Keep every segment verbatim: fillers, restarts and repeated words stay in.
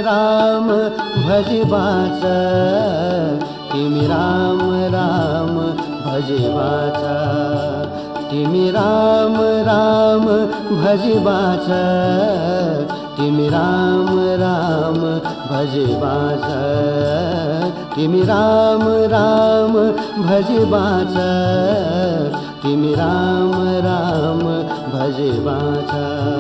राम भजे बाँच, तिमी राम राम भजे बाँच, तिमी राम राम भजे बाँच, तिमी राम राम भजे बाँच, तिमी राम राम भजे बाँच, तिमी राम राम भजे बाँच।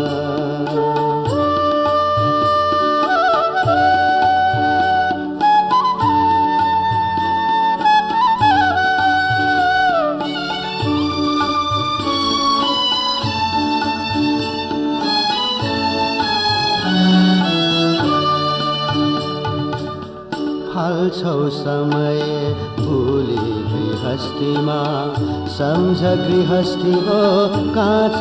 हाल्छौ समय भुली गृहस्थीमा, सम्झ गृहस्थी हो काँच।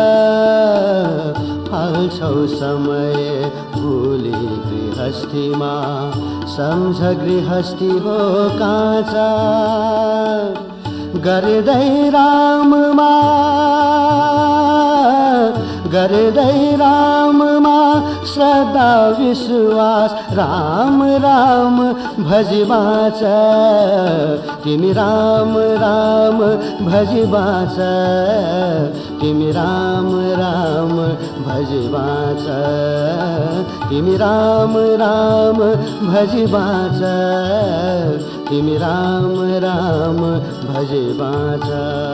हाल्छौ समय भुली गृहस्थीमा, सम्झ गृहस्थी हो काँच। गर्दै राममा गर्दै राममा श्रद्धा विश्वास, राम राम भजी बाँच, तिमी राम राम भजी बाँच, तिमी राम राम भजी बाँच, तिमी राम राम भजी बाँच, तिमी राम राम भजी बाँच।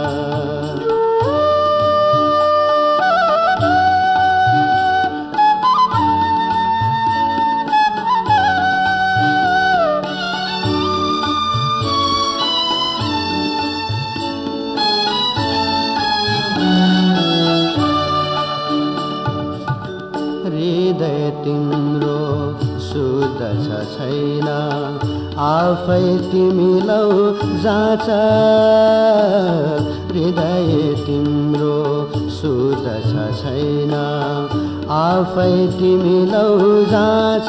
हृदय तिम्रो शुद्ध छ छैन, आफै तिमी लौ जाँच। हृदय तिम्रो शुद्ध छ छैन, आफै तिमी लौ जाँच।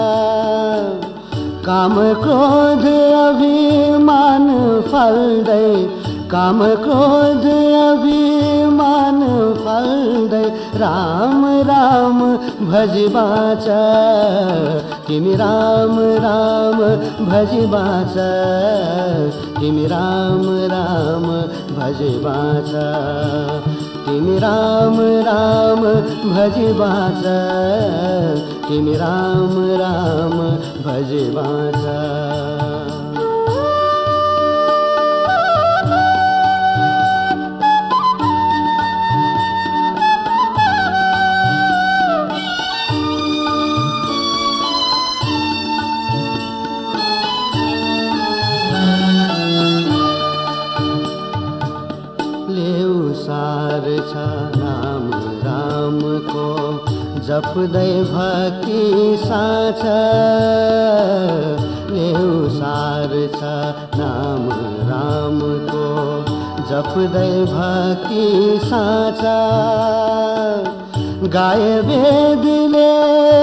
काम क्रोध अभिमान फल्दै, काम क्रोध अभिमान फल्दै, राम राम भजी बाँच, तिमी राम राम भजी बाँच, तिमी राम राम भजी बाँच, तिमी राम राम भजी बाँच, तिमी राम राम भजी बाँच। सार छ नाम रामको, जप्दै भक्ति साँच। लेउ सार छ नाम रामको, जप्दै भक्ति साँच। गाय वेदले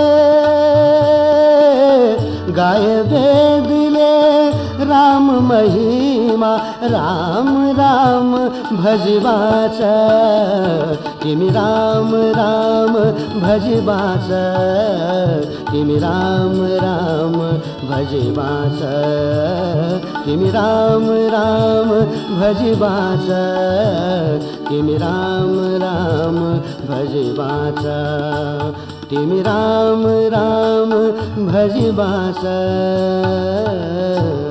गाय वेदले राम महिमा, राम राम भजी बाँच, तिमी राम राम भजी बाँच, तिमी राम राम भजी बाँच, तिमी राम राम भजी बाँच, तिमी राम राम भजी बाँच, तिमी राम राम भजी बाँच।